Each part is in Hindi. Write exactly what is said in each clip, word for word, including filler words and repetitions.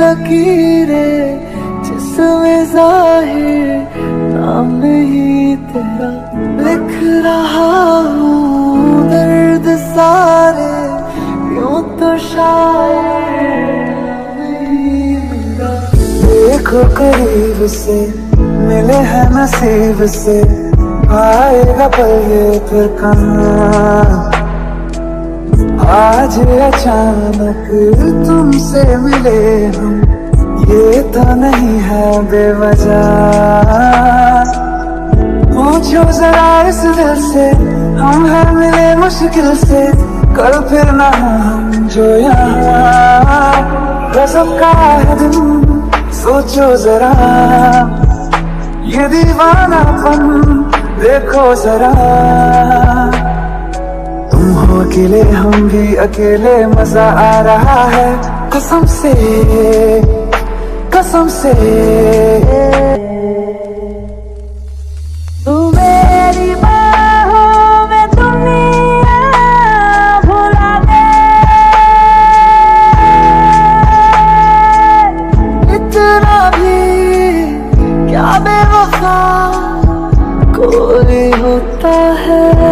लकीरें जिसमें जाहिर नाम नहीं तेरा, लिख रहा हूँ दर्द सारे यूं तो शायर नहीं मेरा। देखो करीब से मिले हैं नसीब से, आएगा पल ये फिर कहाँ। आज अचानक तुमसे मिले हम, ये तो नहीं है बेवजह। पूछो जरा इस दिल से, हम हैं मिले मुश्किल से, कल फिर ना हम जो यहाँ। गजब का है दिन सोचो जरा, ये दीवानापन देखो जरा। तुम हो अकेले हम भी अकेले, मजा आ रहा है कसम से कसम से। तू मेरी बाहों में दुनिया भुला दे, इतना भी क्या बेवफा कोई होता है,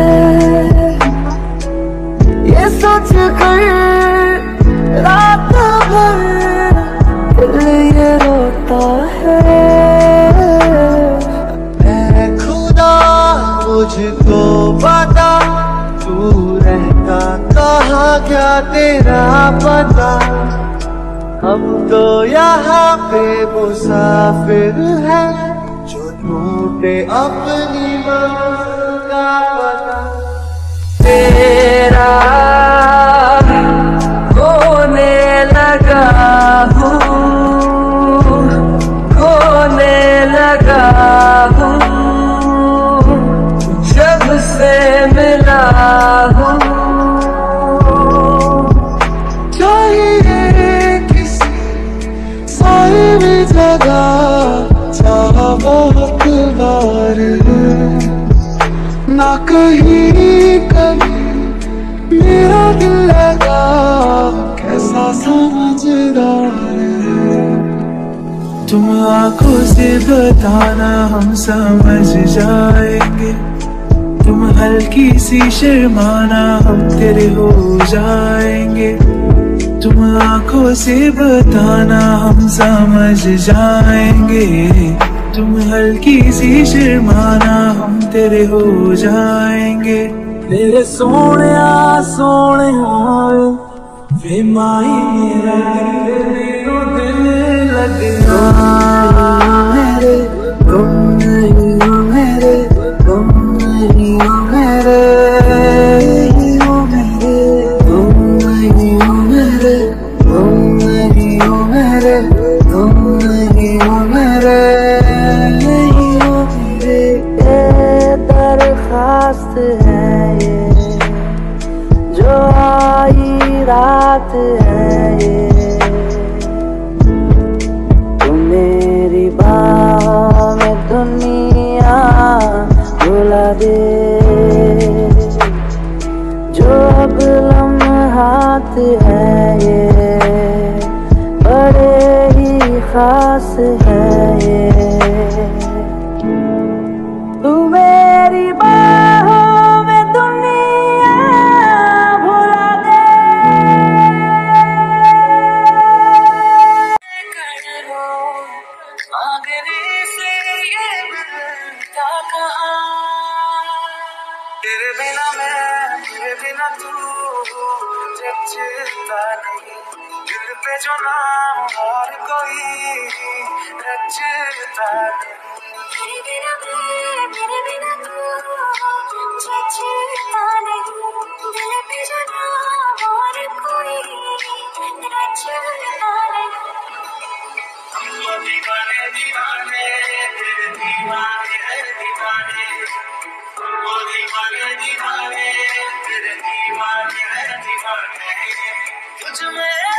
ये सोच कर रात भर दिल ये रोता है। मैं खुदा मुझको बता, तू रहता कहाँ क्या तेरा पता। हम तो यहाँ पे मुसाफिर हैं, जो ढूंढे अपनी मंजिल का पता। तेरा खोने लगा हूँ, खोने लगा हूँ, जब से मिला हूँ। चाहिए किसी सारी जगह जहाँ बहुत बार ना कहीं कभी मेरा दिल लगा, कैसा समझदार है। तुम आंखों से बताना हम समझ जाएंगे, तुम हल्की सी शर्माना हम तेरे हो जाएंगे। तुम आंखों से बताना हम समझ जाएंगे, तुम हल्की सी शर्माना हम तेरे हो जाएंगे। तेरे सोने सोने वे माही मेरा दिल दिल लगना। मेरे तुम नहीं हो मेरे, तुम नहीं हो मेरे, हो मेरे तुम नहीं हो मेरे, तुम नहीं हो मेरे, तुम नहीं हो मेरे, नहीं हो मेरे। ये दरखास्त है ये जो आई रात है ये, तू मेरी बाहों में दुनिया भुला दे। जो अब लम्हात है ये बड़े ही खास है ये, तू मेरी बाहों में दुनिया भुला दे। मांगने से ये मिलता कहाँ, तेरे बिना मैं तेरे बिना तू रचता नहीं। दिल पे जो नाम और कोई रचता नहीं। तेरे बिना मैं तेरे बिना तू रचता नहीं। दिल पे जो नाम और कोई रचता नहीं। हम दीवाने दीवाने तेरे दीवाने है दीवाने, वो दीवाने दीवाने तेरे दीवाने है दीवाने। तुझ में